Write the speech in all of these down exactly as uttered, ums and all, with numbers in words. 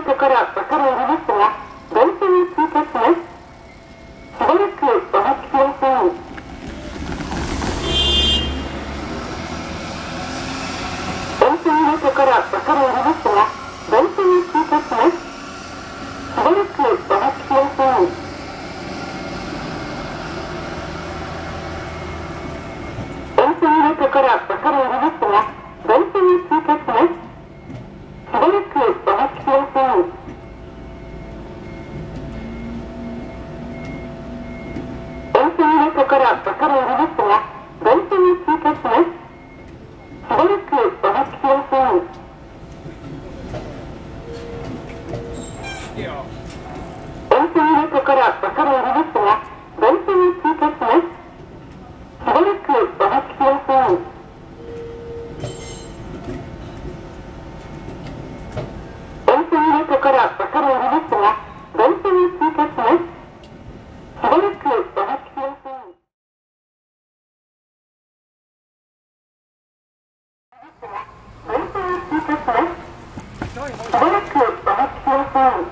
後から分かれ入りますが、電車に通過します。しばらくお待ちください。電車の後から分かれ入りますが、電車に通過します。しばらくお待ちください。電車の後から分かれ入りますが、電車に通過します。しばらくお待ちください。電車の後から分かれ入りますが、電車に通過します。しばらくお待ちください。電車の後から分かれ入りますが、電車に通過します。しばらくお待ちください。電車の後から分かれ入りますが、電車に通過します。しばらくお待ちください。電車に通過します。しばらくお待ちください。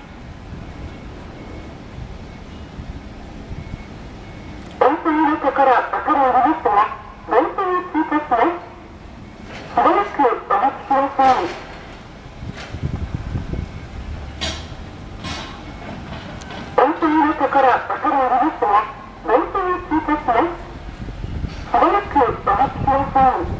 電車の後から分かれ入りますが、電車に通過します。しばらくお待ちください。電車の後から分かれ入りますが、電車に通過します。しばらくお待ちください。